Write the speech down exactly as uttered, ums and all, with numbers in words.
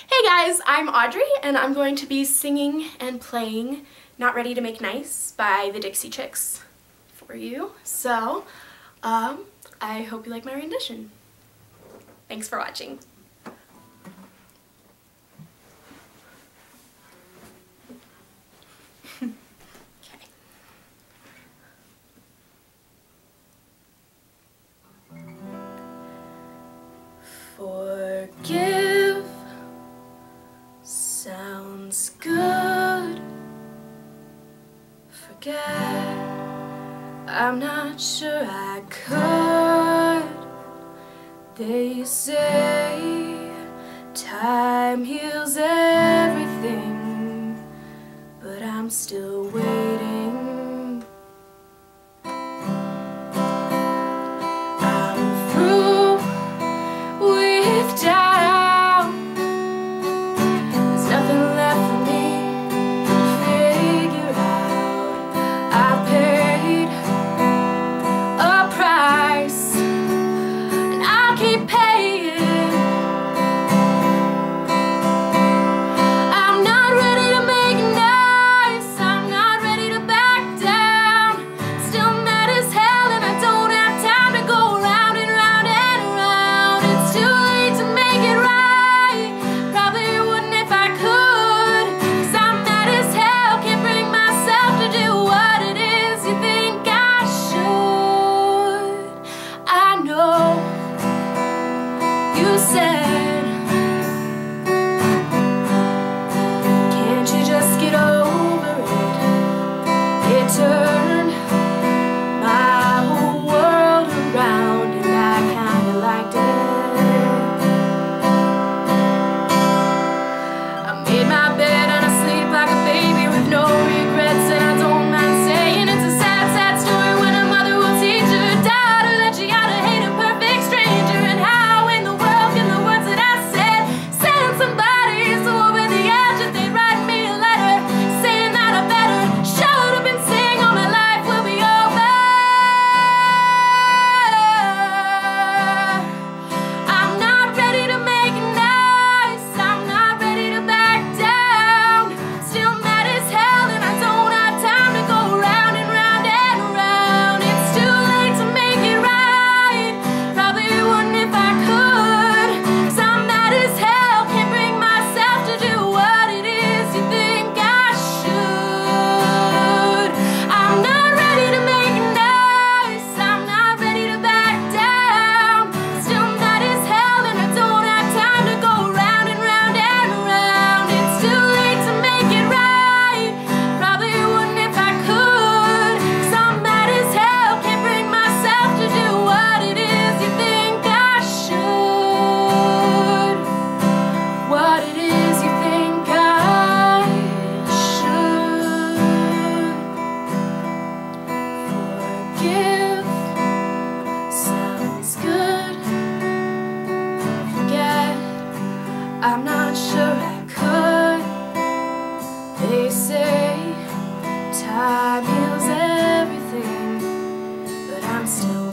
Hey guys, I'm Audrey and I'm going to be singing and playing Not Ready to Make Nice by the Dixie Chicks for you. So, um, I hope you like my rendition. Thanks for watching. Forgive sounds good. Forget, I'm not sure I could. They say time heals everything, but I'm still waiting. You said, can't you just get over it? It turned my whole world around and I kinda liked it. I made my bed and I sleep like a baby with no regrets, and I don't mind saying it's a sad, sad story when a mother will teach her daughter that she ought to hate a perfect stranger, and how I'm not sure I could. They say time heals everything, but I'm still